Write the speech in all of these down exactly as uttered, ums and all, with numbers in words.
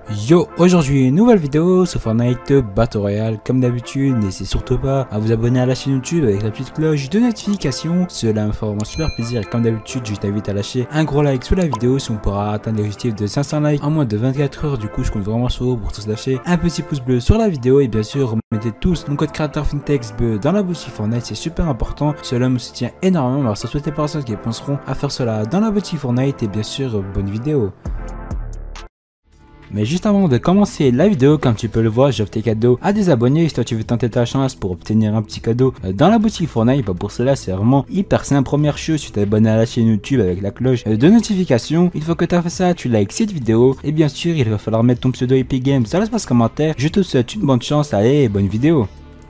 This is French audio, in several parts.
Yo, aujourd'hui une nouvelle vidéo sur Fortnite Battle Royale. Comme d'habitude, n'hésitez surtout pas à vous abonner à la chaîne YouTube avec la petite cloche de notification. Cela me fera vraiment super plaisir. Comme d'habitude, je t'invite à lâcher un gros like sous la vidéo si on pourra atteindre l'objectif de cinq cents likes en moins de vingt-quatre heures. Du coup, je compte vraiment sur vous pour tous lâcher un petit pouce bleu sur la vidéo. Et bien sûr, mettez tous mon code créateur FinTextBE dans la boutique Fortnite, c'est super important. Cela me soutient énormément. Alors, sur toutes les personnes qui penseront à faire cela dans la boutique Fortnite. Et bien sûr, bonne vidéo. Mais juste avant de commencer la vidéo, comme tu peux le voir, j'offre tes cadeaux à des abonnés. Si toi tu veux tenter ta chance pour obtenir un petit cadeau dans la boutique Fortnite, bah pour cela c'est vraiment hyper simple. Première chose, tu t'abonnes à la chaîne YouTube avec la cloche de notification. Une fois que tu as fait ça, tu likes cette vidéo. Et bien sûr, il va falloir mettre ton pseudo Epic Games dans l'espace commentaire. Je te souhaite une bonne chance, allez, bonne vidéo.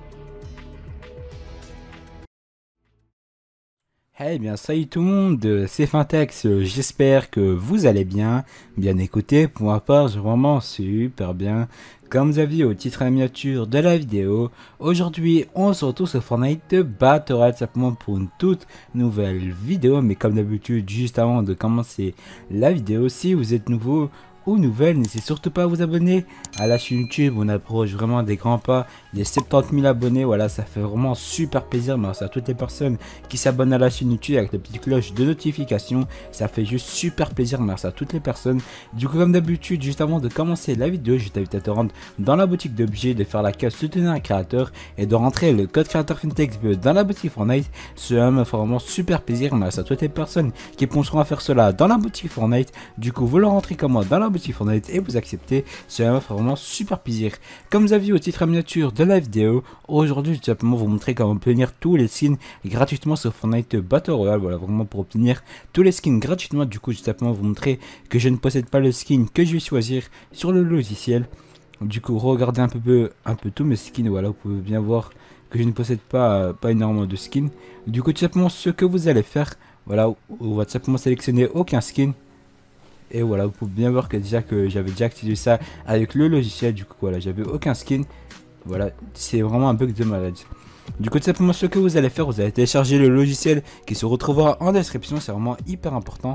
Eh bien salut tout le monde, c'est Fintex, j'espère que vous allez bien. Bien écoutez, pour ma part je vais vraiment super bien. Comme vous avez vu au titre et la miniature de la vidéo, aujourd'hui on se retrouve sur Fortnite Battle Royale simplement pour une toute nouvelle vidéo. Mais comme d'habitude, juste avant de commencer la vidéo, si vous êtes nouveau ou nouvelle, n'hésitez surtout pas à vous abonner à la chaîne YouTube. On approche vraiment des grands pas des soixante-dix mille abonnés. Voilà, ça fait vraiment super plaisir. Merci à toutes les personnes qui s'abonnent à la chaîne YouTube avec la petite cloche de notification, ça fait juste super plaisir. Merci à toutes les personnes. Du coup, comme d'habitude, juste avant de commencer la vidéo, je t'invite à te rendre dans la boutique d'objets, de faire la case soutenir un créateur et de rentrer le code créateur FinTextBE dans la boutique Fortnite. Cela me fait vraiment super plaisir. Merci à toutes les personnes qui penseront à faire cela dans la boutique Fortnite. Du coup, vous le rentrez comme moi dans la boutique Fortnite et vous acceptez, cela me fait vraiment super plaisir. Comme vous avez vu au titre et miniature de la vidéo, aujourd'hui je vais simplement vous montrer comment obtenir tous les skins gratuitement sur Fortnite Battle Royale. Voilà, vraiment pour obtenir tous les skins gratuitement. Du coup je vais simplement vous montrer que je ne possède pas le skin que je vais choisir sur le logiciel. Du coup regardez un peu, un peu tous mes skins. Voilà, vous pouvez bien voir que je ne possède pas, pas énormément de skins. Du coup tout simplement ce que vous allez faire, voilà, on va tout simplement sélectionner aucun skin. Et voilà, vous pouvez bien voir que déjà que j'avais déjà activé ça avec le logiciel. Du coup voilà, j'avais aucun skin. Voilà, c'est vraiment un bug de malade. Du coup tout simplement ce que vous allez faire, vous allez télécharger le logiciel qui se retrouvera en description. C'est vraiment hyper important.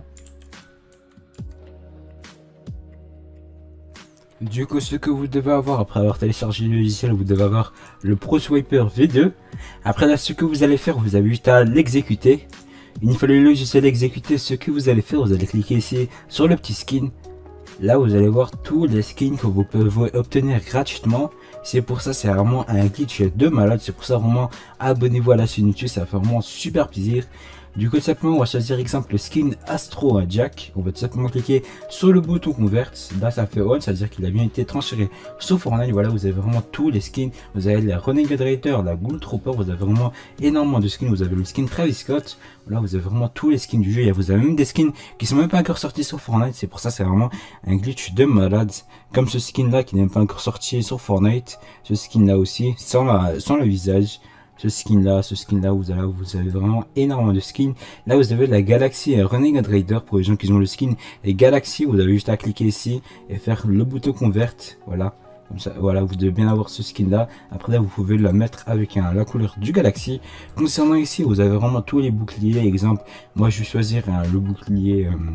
Du coup ce que vous devez avoir après avoir téléchargé le logiciel, vous devez avoir le Pro Swiper V deux. Après là, ce que vous allez faire, vous avez juste à l'exécuter. Une fois le logiciel exécuté, ce que vous allez faire, vous allez cliquer ici sur le petit skin. Là vous allez voir tous les skins que vous pouvez obtenir gratuitement. C'est pour ça, c'est vraiment un glitch de malade. C'est pour ça vraiment abonnez-vous à la chaîne YouTube, ça fait vraiment super plaisir. Du coup tout simplement on va choisir exemple le skin Astro Jack. On va tout simplement cliquer sur le bouton convert. Là ça fait on, c'est à dire qu'il a bien été transféré sur Fortnite. Voilà, vous avez vraiment tous les skins. Vous avez la Renegade Raider, la Ghoul Trooper, vous avez vraiment énormément de skins. Vous avez le skin Travis Scott. Là vous avez vraiment tous les skins du jeu. Et vous avez même des skins qui sont même pas encore sortis sur Fortnite. C'est pour ça c'est vraiment un glitch de malade. Comme ce skin là qui n'est pas encore sorti sur Fortnite. Ce skin là aussi sans, la, sans le visage. Ce skin là, ce skin là, vous avez, vous avez vraiment énormément de skins. Là vous avez la Galaxy Renegade Raider pour les gens qui ont le skin et Galaxy. Vous avez juste à cliquer ici et faire le bouton convert. Voilà, comme ça, voilà, vous devez bien avoir ce skin là. Après là vous pouvez la mettre avec un, la couleur du Galaxy. Concernant ici, vous avez vraiment tous les boucliers. Exemple, moi je vais choisir hein, le bouclier. Euh,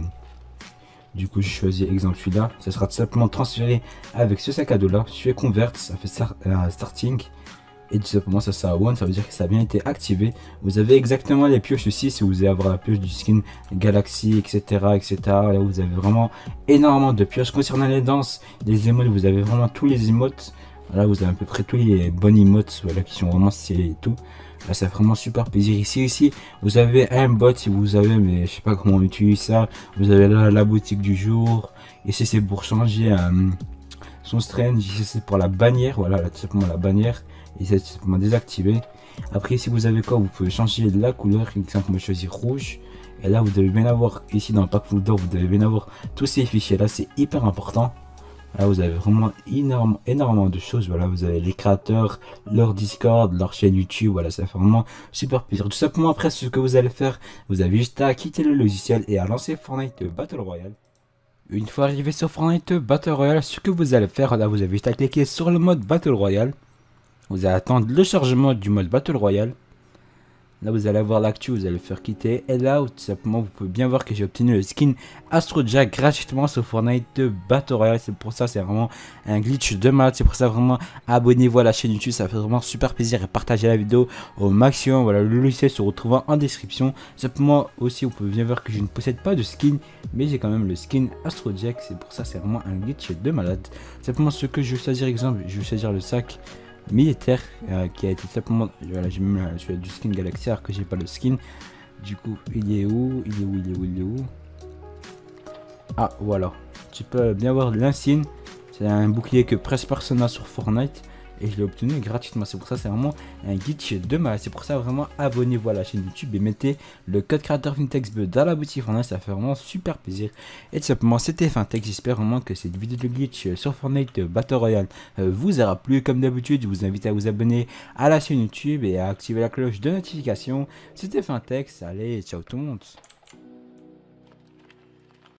Du coup, je choisis exemple celui-là. Ça sera tout simplement transféré avec ce sac à dos là. Je fais convert, ça fait start, euh, starting. Et tout simplement ça ça one, ça veut dire que ça a bien été activé. Vous avez exactement les pioches aussi si vous allez avoir la pioche du skin Galaxy, etc, etc. Là vous avez vraiment énormément de pioches. Concernant les danses, les emotes, vous avez vraiment tous les emotes. Là vous avez à peu près tous les bonnes emotes, voilà, qui sont vraiment stylés et tout. Là ça fait vraiment super plaisir. Ici ici vous avez un bot si vous avez, mais je sais pas comment on utilise ça. Vous avez là la boutique du jour. Ici c'est pour changer euh, son strange. Ici c'est pour la bannière, voilà, là tout simplement la bannière. Et c'est simplement désactivé. Après ici vous avez quoi, vous pouvez changer la couleur. Exemple moi je choisis rouge. Et là vous devez bien avoir ici dans le pack folder, vous devez bien avoir tous ces fichiers là, c'est hyper important. Là vous avez vraiment énorme, énormément de choses. Voilà, vous avez les créateurs, leur Discord, leur chaîne YouTube. Voilà, ça fait vraiment super plaisir. Tout simplement après ce que vous allez faire, vous avez juste à quitter le logiciel et à lancer Fortnite Battle Royale. Une fois arrivé sur Fortnite Battle Royale, ce que vous allez faire, là vous avez juste à cliquer sur le mode Battle Royale. Vous allez attendre le chargement du mode Battle Royale. Là vous allez avoir l'actu, vous allez faire quitter. Et là tout simplement vous pouvez bien voir que j'ai obtenu le skin Astrojack gratuitement sur Fortnite Battle Royale. C'est pour ça, c'est vraiment un glitch de malade. C'est pour ça vraiment abonnez-vous à la chaîne YouTube, ça fait vraiment super plaisir. Et partagez la vidéo au maximum. Voilà, le logiciel se retrouve en description. Simplement aussi vous pouvez bien voir que je ne possède pas de skin, mais j'ai quand même le skin Astrojack. C'est pour ça, c'est vraiment un glitch de malade. Simplement ce que je vais choisir, exemple, je vais choisir le sac militaire euh, qui a été simplement, voilà, j'ai même euh, du skin Galaxy alors que j'ai pas le skin. Du coup il est où il est où il est où il est où Ah voilà, tu peux bien voir l'insigne. C'est un bouclier que presque personne n'a sur Fortnite et je l'ai obtenu gratuitement. C'est pour ça, c'est vraiment un glitch de mal. C'est pour ça, vraiment abonnez-vous à la chaîne YouTube et mettez le code créateur Fintexbleu dans la boutique Fortnite, ça fait vraiment super plaisir. Et tout simplement, c'était Fintex. J'espère vraiment que cette vidéo de glitch sur Fortnite Battle Royale euh, vous aura plu. Comme d'habitude, je vous invite à vous abonner à la chaîne YouTube et à activer la cloche de notification. C'était Fintex. Allez, ciao tout le monde.